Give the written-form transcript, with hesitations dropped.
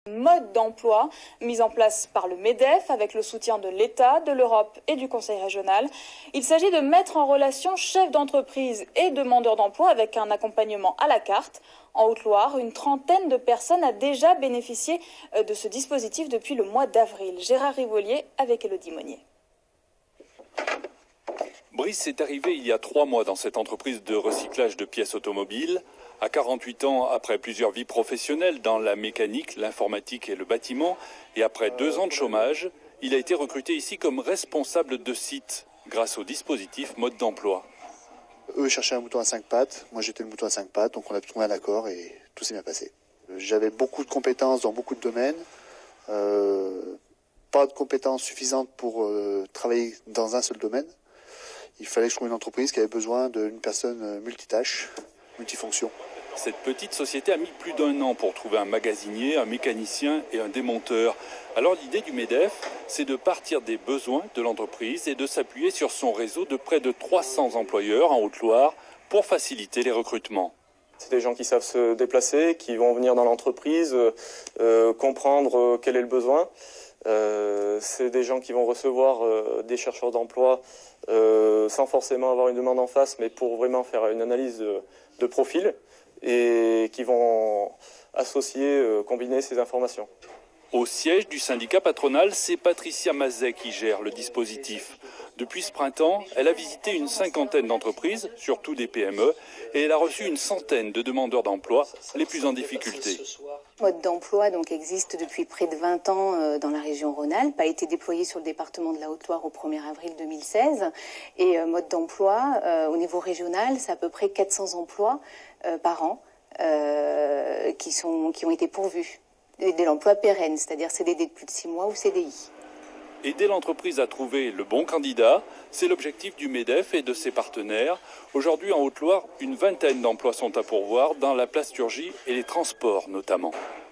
Mode d'emploi mis en place par le MEDEF avec le soutien de l'État, de l'Europe et du Conseil régional. Il s'agit de mettre en relation chefs d'entreprise et demandeurs d'emploi avec un accompagnement à la carte. En Haute-Loire, une trentaine de personnes a déjà bénéficié de ce dispositif depuis le mois d'avril. Gérard Rivolier avec Élodie Monnier. Brice est arrivé il y a 3 mois dans cette entreprise de recyclage de pièces automobiles. À 48 ans, après plusieurs vies professionnelles dans la mécanique, l'informatique et le bâtiment, et après 2 ans de chômage, il a été recruté ici comme responsable de site, grâce au dispositif mode d'emploi. Eux cherchaient un mouton à 5 pattes, moi j'étais le mouton à 5 pattes, donc on a trouvé un accord et tout s'est bien passé. J'avais beaucoup de compétences dans beaucoup de domaines, pas de compétences suffisantes pour travailler dans un seul domaine. Il fallait que je trouve une entreprise qui avait besoin d'une personne multitâche, multifonction. Cette petite société a mis plus d'1 an pour trouver un magasinier, un mécanicien et un démonteur. Alors l'idée du MEDEF, c'est de partir des besoins de l'entreprise et de s'appuyer sur son réseau de près de 300 employeurs en Haute-Loire pour faciliter les recrutements. C'est des gens qui savent se déplacer, qui vont venir dans l'entreprise, comprendre quel est le besoin. C'est des gens qui vont recevoir des chercheurs d'emploi sans forcément avoir une demande en face, mais pour vraiment faire une analyse de profil et qui vont associer, combiner ces informations. Au siège du syndicat patronal, c'est Patricia Mazet qui gère le dispositif. Depuis ce printemps, elle a visité une 50aine d'entreprises, surtout des PME, et elle a reçu une centaine de demandeurs d'emploi, les plus en difficulté. Mode d'emploi donc existe depuis près de 20 ans dans la région Rhône-Alpes, a été déployé sur le département de la Haute-Loire au 1er avril 2016. Et mode d'emploi, au niveau régional, c'est à peu près 400 emplois par an qui ont été pourvus. De l'emploi pérenne, c'est-à-dire CDD de plus de 6 mois ou CDI. Aider l'entreprise à trouver le bon candidat, c'est l'objectif du MEDEF et de ses partenaires. Aujourd'hui, en Haute-Loire, une vingtaine d'emplois sont à pourvoir dans la plasturgie et les transports notamment.